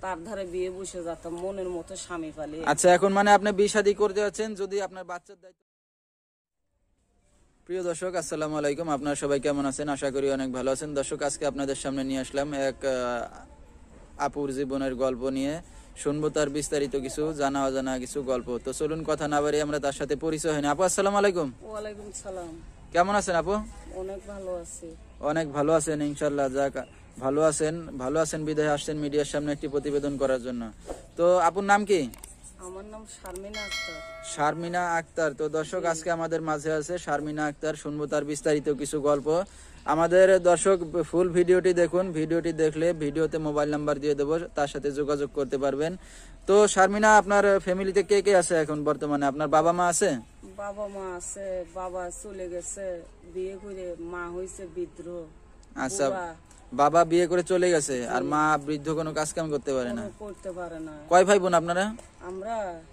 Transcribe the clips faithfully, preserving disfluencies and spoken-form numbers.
তার ধারে বিয়ে বসে যেতাম মনের মতো স্বামী পালিয়ে। আচ্ছা, এখন মানে আপনি বিয়ে শাদী করতে যাচ্ছেন যদি আপনার বাচ্চার দায়িত্ব। প্রিয় দর্শক, আসসালামু আলাইকুম। আপনারা সবাই কেমন আছেন? আশা করি অনেক ভালো আছেন। দর্শক, আজকে আপনাদের সামনে নিয়ে আসলাম এক আপুর জীবনের গল্প নিয়ে। শুনবো তার বিস্তারিত কিছু জানা অজানা কিছু গল্প। তো চলুন কথা না বাড়িয়ে আমরা তার সাথে পরিচয় হয়নি। আপু, আসসালামু আলাইকুম। ওয়ালাইকুম সালাম। কেমন আছেন আপু? অনেক ভালো আছি। অনেক ভালো আছেন, ইনশাল্লাহ। যাক, ভালো আছেন। ভালো আছেন বিদায় আসছেন মিডিয়ার সামনে একটি প্রতিবেদন করার জন্য। তো আপুর নাম কি? আমার নাম শারমিনা আক্তার। শারমিনা আক্তার। তো দর্শক, আজকে আমাদের মাঝে আছে শারমিনা আক্তার। শুনবো তার বিস্তারিত কিছু গল্প। আমাদের দর্শক ফুল ভিডিওটি দেখুন। ভিডিওটি দেখলে ভিডিওতে মোবাইল নাম্বার দিয়ে দেবো, তার সাথে যোগাযোগ করতে পারবেন। তো শারমিনা, আপনার ফ্যামিলিতে কে কে আছে এখন বর্তমানে? আপনার বাবা মা আছে? বাবা মা আছে, বাবা চলে গেছে বিয়ে করে, মা হইছে বিদ্রোহ। আচ্ছা, বাবা বিয়ে করে চলে গেছে আর মা বৃদ্ধ, কোনো কাজ কাম করতে পারে না, করতে পারে না। কয় ভাই বোন আপনারা? আমরা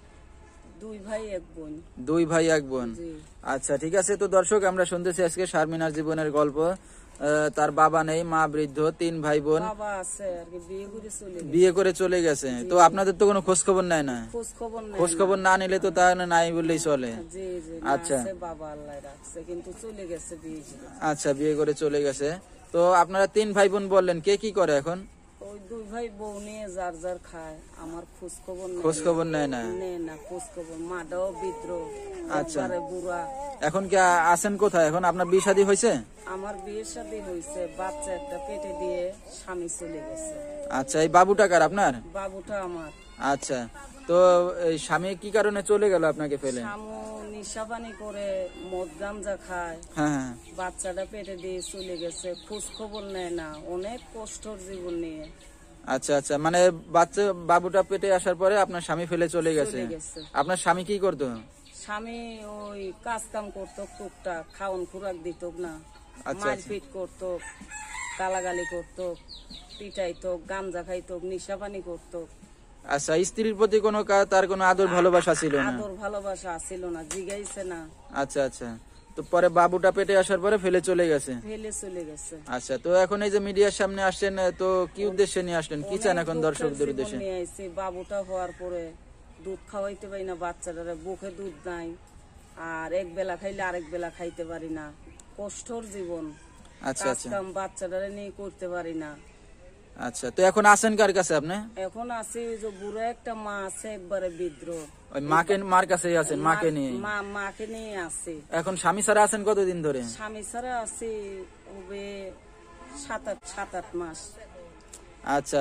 দুই ভাই এক বোন। দুই ভাই এক বোন। আচ্ছা, ঠিক আছে। তো দর্শক, আমরা শুনতেছি আজকে শারমিনার জীবনের গল্প। তার বাবা নেই, মা বৃদ্ধ, তিন ভাই বোন। বাবা আছে আর কি, বিয়ে করে চলে গেছে। বিয়ে করে চলে গেছে। তো আপনাদের তো কোনো খোঁজ খবর নেয় না? খোঁজ খবর নেয় খোঁজ খবর না নিলে তো তাহলে নাই বললেই চলে। জি জি। আচ্ছা, বাবা আল্লাহ রাখছে, কিন্তু চলে গেছে বিয়ে করে। আচ্ছা, বিয়ে করে চলে গেছে। তো আপনারা তিন ভাই বোন বললেন, কে কি করে এখন? ওই দুই ভাই বউ নিয়ে যার যার খায়। আমার খোঁজ খবর নেই। খোঁজ খবর নেয় না? নেয় না খোঁজ খবর। মাটাও বিদ্রোহ। আচ্ছা, বুড়া। এখন কি আছেন কোথায়? এখন আপনার বিয়ে শাদী হয়েছে? আমার বিয়ে শাদী হয়েছে, বাচ্চা একটা পেটে দিয়ে স্বামী চলে গেছে। আচ্ছা, এই বাবুটা কার আপনার? বাবুটা আমার। আচ্ছা, তো এই স্বামী কি কারণে চলে গেল আপনাকে ফেলে? স্বামী নিশাপানি করে, মদ গাঞ্জা খায়। হ্যাঁ, বাচ্চাটা পেটে দিয়ে চলে গেছে, খোঁজ খবর নেয় না। অনেক কষ্টর জীবন নিয়ে। আচ্ছা আচ্ছা, মানে বাচ্চা বাবুটা পেটে আসার পরে আপনার স্বামী ফেলে চলে গেছে। আপনার স্বামী কি করতো? স্বামী ওই কাজ কাম করতো টুকটাক, খাওয়ান খুরাক দিত না, মারপিট করতো, গালাগালি করতো, পিটাইতো, গাঞ্জা খাইতো, নিশাপানি করতো। আচ্ছা, স্ত্রীর প্রতি কোনো তার কোনো আদর ভালোবাসা ছিল না? আদর ভালোবাসা ছিল না, জিগাইছে না। আচ্ছা আচ্ছা, তো পরে বাবুটা পেটে আসার পরে ফেলে চলে গেছে। ফেলে চলে গেছে। আচ্ছা, তো এখন এই যে মিডিয়ার সামনে আসছেন, তো কি উদ্দেশ্যে নিয়ে আসলেন? কি চান এখন দর্শকদের উদ্দেশ্যে? নিয়ে আইছি, বাবুটা হওয়ার পরে দুধ খাওয়াইতে পারি না বাচ্চাটারে, বুকে দুধ নাই, আর এক বেলা খাইলে আরেক বেলা খাইতে পারি না। কষ্টর জীবন। আচ্ছা আচ্ছা, বাচ্চাটারে নিয়ে করতে পারি না। আচ্ছা, তো এখন আছেন কার কাছে আপনি? এখন আছি যে বুড়ো একটা মা আছে, একবারে বিদ্রোহ। ওই মাকে, মার কাছেই আছেন? মাকে নিয়ে? মা মাকে নিয়ে আছি। এখন স্বামী ছাড়া আছেন কতদিন ধরে? স্বামী ছাড়া আছি হবে সাত আট সাত আট মাস। আচ্ছা,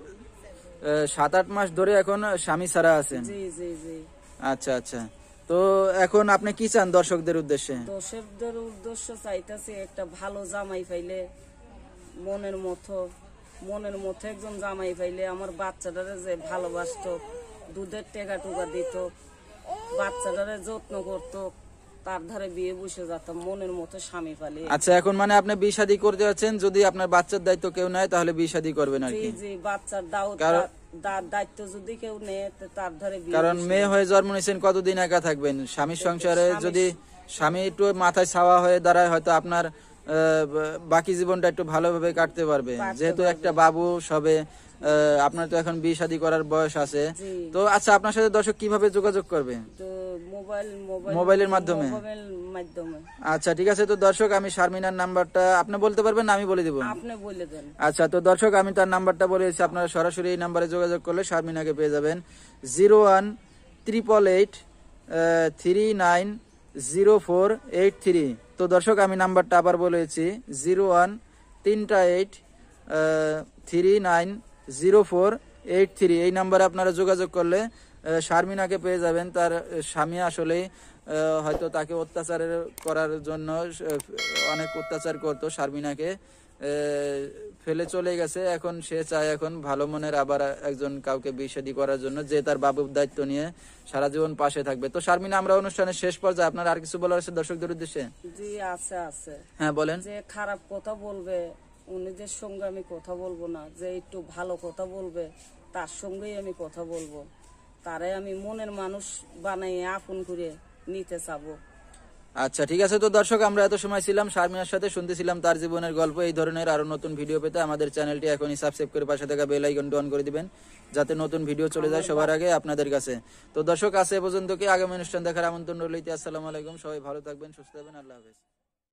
সাত আট মাস ধরে এখন স্বামী ছাড়া আছেন? জি জি জি। আচ্ছা আচ্ছা, তো এখন আপনি কি চান দর্শকদের উদ্দেশ্যে? দর্শকদের উদ্দেশ্য চাইতেছি একটা ভালো জামাই পাইলে, মনের মতো মনের মতো একজন জামাই পাইলে আমার বাচ্চাটারে যে ভালোবাসতো, দুধের টেকা টুকা দিত, বাচ্চাটারে যত্ন করতো, তার ধারে বিয়ে বসে যেতাম মনের মতো স্বামী পালিয়ে। আচ্ছা, এখন মানে আপনি বিয়ে শাদী করতে যাচ্ছেন, যদি আপনার বাচ্চার দায়িত্ব কেউ নেয় তাহলে বিয়ে শাদী করবেন আর কি? জি জি, বাচ্চার দায়িত্ব যদি কেউ নেয় তার ধারে বিয়ে। কারণ মেয়ে হয়ে জন্ম নিয়েছেন, কতদিন একা থাকবেন? স্বামীর সংসারে যদি স্বামী একটু মাথায় ছাওয়া হয়ে দাঁড়ায়, হয়তো আপনার বাকি জীবনটা একটু ভালোভাবে কাটতে পারবে। যেহেতু একটা বাবু সবে, আপনার তো এখন বিয়ে শাদী করার বয়স আছে। তো আচ্ছা, আপনার সাথে দর্শক কিভাবে যোগাযোগ করবে? মোবাইলের মাধ্যমে? আচ্ছা, ঠিক আছে। তো দর্শক, আমি শারমিনার নাম্বারটা আপনি বলতে পারবেন না আমি বলে দিব? আপনি বলে দেন। আচ্ছা, তো দর্শক, আমি তার নাম্বারটা বলেছি, আপনারা সরাসরি এই নাম্বারে যোগাযোগ করলে শারমিনাকে পেয়ে যাবেন। Zero one triple eight three nine zero four eight three. তো দর্শক, আমি নাম্বারটা আবার বলেছি, জিরো ওয়ান তিনটা eight three nine zero four eight three. এই নাম্বারে আপনারা যোগাযোগ করলে শারমিনাকে পেয়ে যাবেন। তার স্বামী আসলে হয়তো তাকে অত্যাচার করার জন্য অনেক অত্যাচার করতো, শারমিনাকে ফেলে চলে গেছে। এখন সে চায় এখন ভালো মনের আবার একজন কাউকে বিয়ে শাদী করার জন্য, যে তার বাবুর দায়িত্ব নিয়ে সারা জীবন পাশে থাকবে। তো শারমিনা, আমরা অনুষ্ঠানের শেষ পর্যায়ে, আপনার আর কিছু বলার আছে দর্শকদের উদ্দেশ্যে? জি আছে আছে। হ্যাঁ বলেন। যে খারাপ কথা বলবে উনিদের সঙ্গে আমি কথা বলবো না, যে একটু ভালো কথা বলবে তার সঙ্গেই আমি কথা বলবো। তারে আমি মনের মানুষ বানাইয়ে আপন করে নিতে চাবো। আচ্ছা ঠিক আছে। তো দর্শক, আমরা এত সময় ছিলাম শারমিনার সাথে, শুনতেছিলাম তার জীবনের গল্প। এই ধরনের আরো নতুন ভিডিও পেতে আমাদের চ্যানেলটি এখনই সাবস্ক্রাইব করে পাশে থাকা বেল আইকনটি অন করে দিবেন, যাতে নতুন ভিডিও চলে যায় সবার আগে আপনাদের কাছে। তো দর্শক, আজ এ পর্যন্ত কি, আগামী অনুষ্ঠান দেখার আমন্ত্রণ রইল। আসসালামু আলাইকুম, সবাই ভালো থাকবেন, সুস্থ থাকবেন, আল্লাহ হাফেজ।